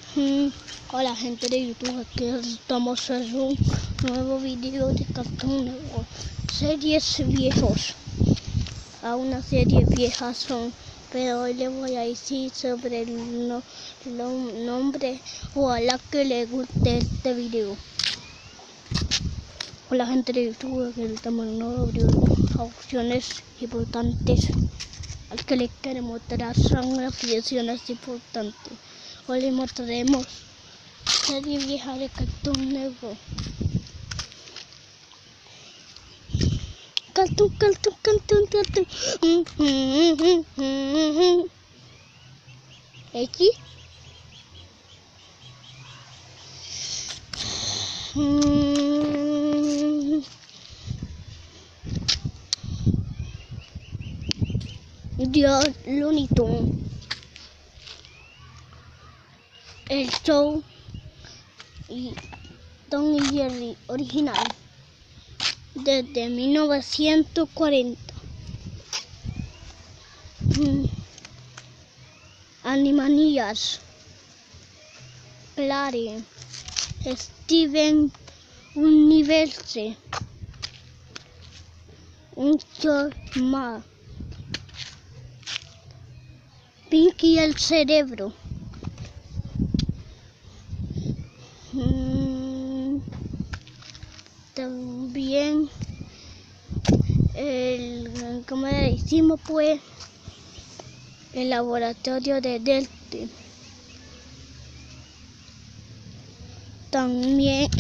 Hola gente de YouTube, aquí estamos en un nuevo video de Cartoon Network. Series viejos, a una serie vieja son, pero hoy les voy a decir sobre el nombre o a la que le guste este video. Hola gente de YouTube, aquí estamos en un nuevo video de opciones importantes al que les queremos mostrar son las opciones importantes. Hoy les mostraremos serie vieja de Cartoon Network. Cartoon. ¿Aquí? Dios, Looney Tunes. El show y Tom y Jerry original desde 1940. Animaniacs, Clary, Steven Universe, un show más, Pinky el cerebro. También como le decimos pues, el laboratorio de Delta. También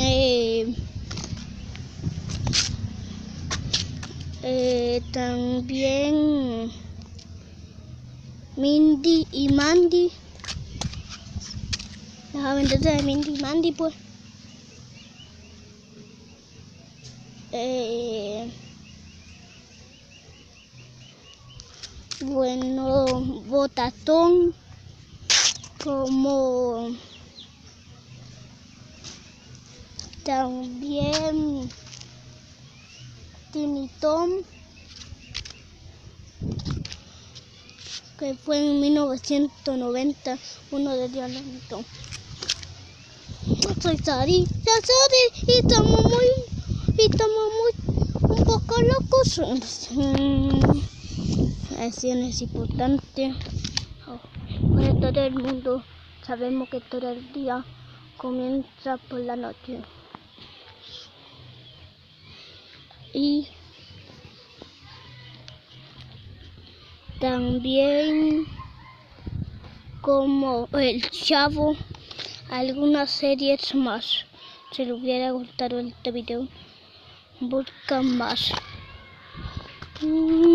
también Mindy y Mandy, las aventuras de Mindy y Mandy pues. Bueno, Botatón, como también Tiny Tom, que fue en 1990, uno de Dios Looney Tunes. Soy Sari, y estamos un poco locos. Acciones importantes. Para todo el mundo sabemos que todo el día comienza por la noche. Y también como El Chavo, algunas series más. Si les hubiera gustado este video, buscan más.